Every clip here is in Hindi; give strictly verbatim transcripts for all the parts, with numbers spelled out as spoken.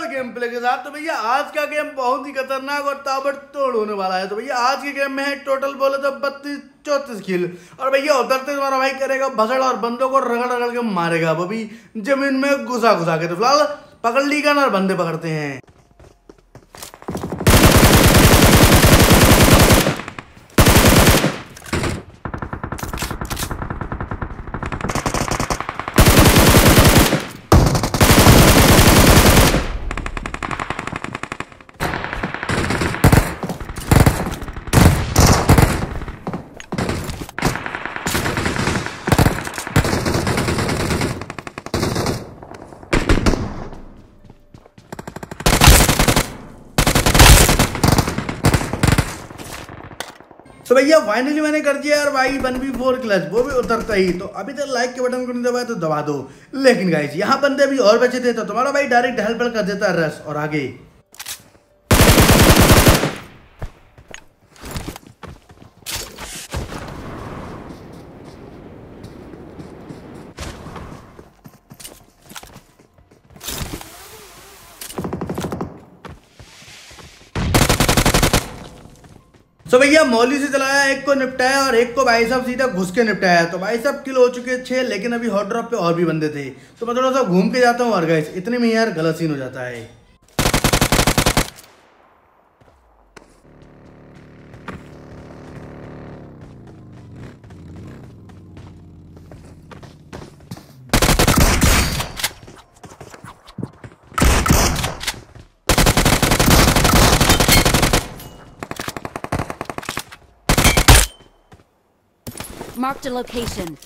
गेम प्ले के साथ। तो भैया आज का गेम बहुत ही खतरनाक और ताबड़तोड़ होने वाला है। तो भैया आज के गेम में है टोटल बोले तो बत्तीस चौतीस किल। और भैया उतरते तुम्हारा भाई करेगा भसड़ और बंदों को रगड़ रगड़ के मारेगा वो भी जमीन में घुसा घुसा के। तो फिलहाल पकड़ ली गन और बंदे पकड़ते हैं। तो भैया फाइनली मैंने कर दिया यार भाई वन वी फोर क्लच, वो भी उतरता ही। तो अभी तक लाइक के बटन को नहीं दबाया तो दबा दो। लेकिन गाइस यहाँ बंदे भी और बचे थे तो तुम्हारा भाई डायरेक्ट हेल्प कर देता है रस और आगे। तो भैया मौली से चलाया, एक को निपटाया और एक को भाई साहब सीधा घुस के निपटाया। तो भाई साहब किल हो चुके छह, लेकिन अभी हॉट ड्रॉप पे और भी बंदे थे। तो मैं थोड़ा सा घूम के जाता हूँ और गाइस इतने में यार गलत सीन हो जाता है। Marked a location.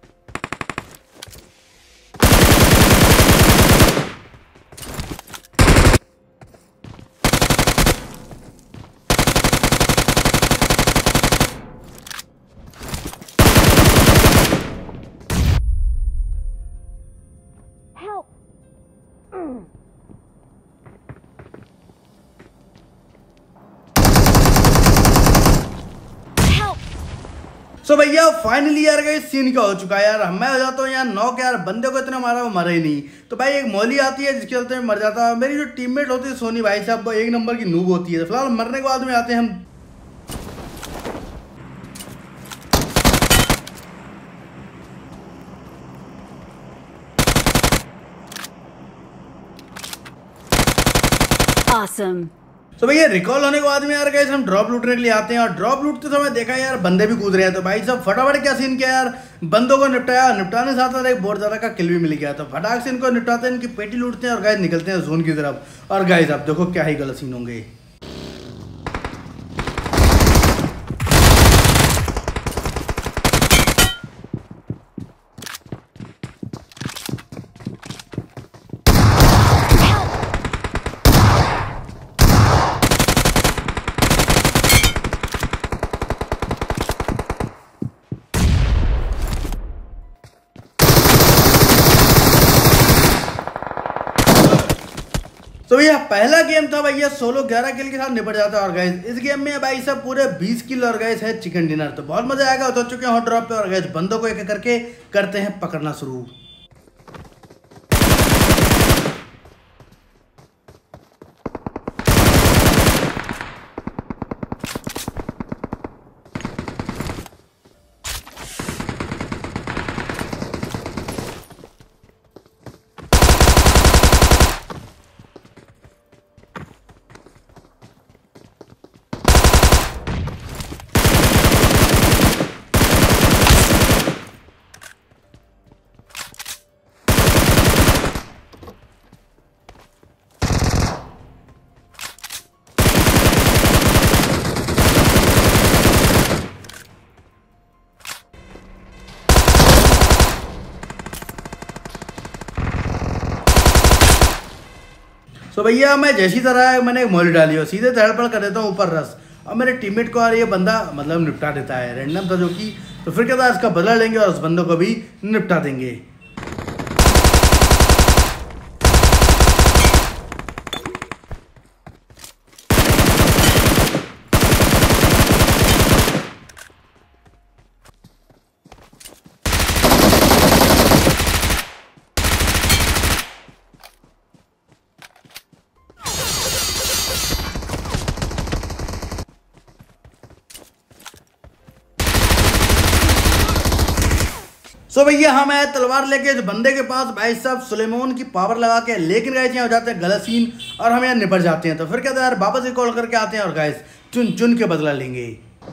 Help. Mm. तो भैया फाइनली यार गाइस सीन क्या हो चुका है यार। मैं हो जाता हूँ यार नॉक। यार बंदे को इतना मारा वो मरा ही नहीं। तो भाई एक मौली आती है जिसके चलते मर जाता है। मेरी जो टीममेट होती है सोनी भाई साहब वो एक नंबर की नूब होती है। तो फिलहाल मरने के बाद में आते हैं हम। Awesome. तो भैया रिकॉल होने के बाद में यार गाइस हम ड्रॉप लूटने के लिए आते हैं। और ड्रॉप लूटते समय देखा यार बंदे भी कूद रहे हैं। तो भाई साहब फटाफट क्या सीन किया यार, बंदों को निपटाया। निपटाने के साथ साथ एक बहुत ज्यादा का किल भी मिल गया। तो फटाक से इनको निपटाते हैं, इनकी पेटी लूटते हैं और गाइस निकलते हैं जोन की तरफ। और गाइस आप देखो क्या ही गलत सीन होंगे। तो भैया पहला गेम था भैया सोलो ग्यारह किल के साथ निपट जाता है। और गाइस इस गेम में भाई सब पूरे बीस किल और गाइस है चिकन डिनर। तो बहुत मजा आएगा। उतर चुके हैं हॉट ड्रॉप पे और गाइस बंदों को एक एक करके करते हैं पकड़ना शुरू। तो भैया मैं जैसी तरह मैंने एक मौली डाली हो सीधे धड़पड़ कर देता हूँ ऊपर रस। और मेरे टीममेट को यार ये बंदा मतलब निपटा देता है, रैंडम था जो कि। तो फिर क्या था इसका बदला लेंगे और उस बंदों को भी निपटा देंगे। सो भैया हम आए तलवार लेके इस बंदे के पास भाई साहब सुलेमान की पावर लगा के, लेकिन गाइस यहाँ हो जाते हैं गलत सीन और हम यहाँ निपट जाते हैं। तो फिर कहते हैं यार वापस से कॉल करके आते हैं और गाइस चुन चुन के बदला लेंगे।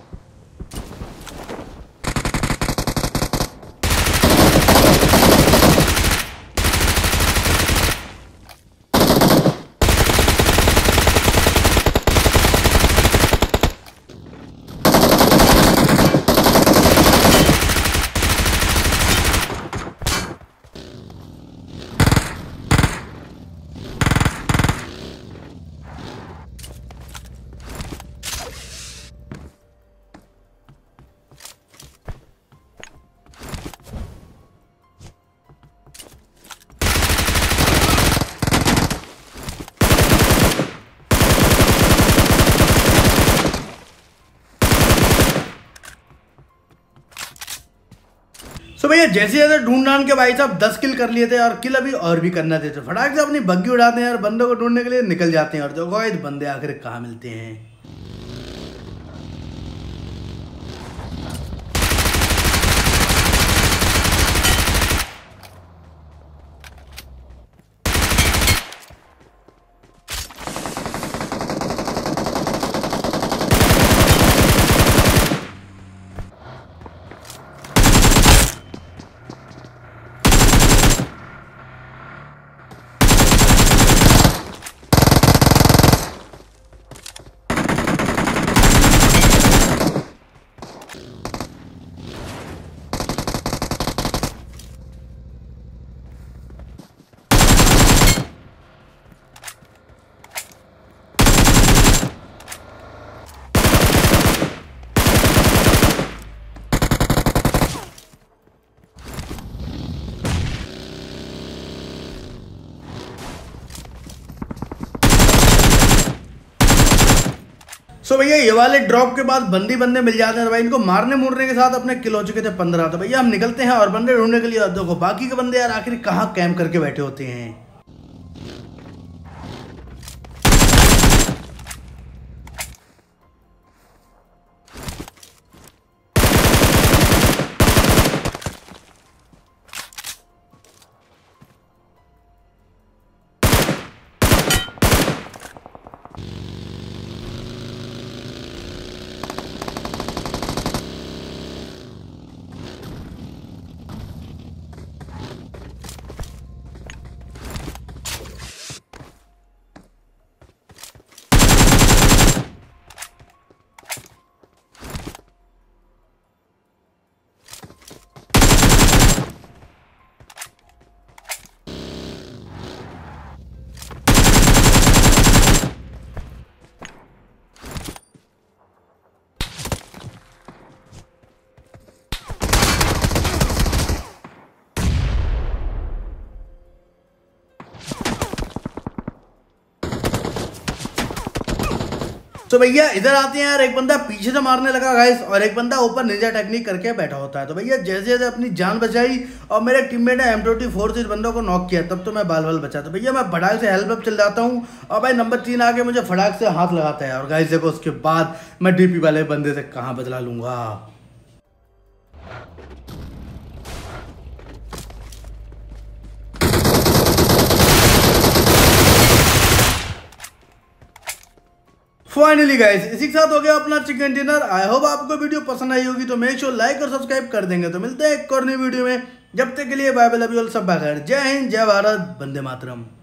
तो भैया जैसे जैसे ढूंढ ढांड के भाई साहब दस किल कर लिए थे और किल अभी और भी करना थे, तो फटाक से अपनी बग्गी उड़ाते हैं और बंदों को ढूंढने के लिए निकल जाते हैं। और देखो गाइस बंदे आखिर कहाँ मिलते हैं। तो भैया ये वाले ड्रॉप के बाद बंदी बंदे मिल जाते हैं। तो भाई इनको मारने मुड़ने के साथ अपने किल हो चुके थे पंद्रह। तो भैया हम निकलते हैं और बंदे ढूंढने के लिए। देखो बाकी के बंदे यार आखिर कहाँ कैंप करके बैठे होते हैं। तो भैया इधर आते हैं यार, एक बंदा पीछे से मारने लगा गाइस और एक बंदा ऊपर निंजा टेक्निक करके बैठा होता है। तो भैया जैसे जैसे अपनी जान बचाई और मेरे टीममेट ने एम ट्वेंटी फोर से इस बंदों को नॉक किया, तब तो मैं बाल बाल बचा। तो भैया मैं फटाक से हेल्प अप चल जाता हूँ और भाई नंबर तीन आके मुझे फटाक से हाथ लगाता है। और गाइस देखो उसके बाद मैं डीपी वाले बंदे से कहाँ बदला लूंगा। फाइनली गाइस इसी के साथ हो गया अपना चिकन डिनर। आई होप आपको वीडियो पसंद आई होगी, तो मेक श्योर लाइक और सब्सक्राइब कर देंगे। तो मिलते हैं एक और नई वीडियो में, जब तक के लिए bye bye, love you all, सब बखैर। जय हिंद, जय भारत, वंदे मातरम।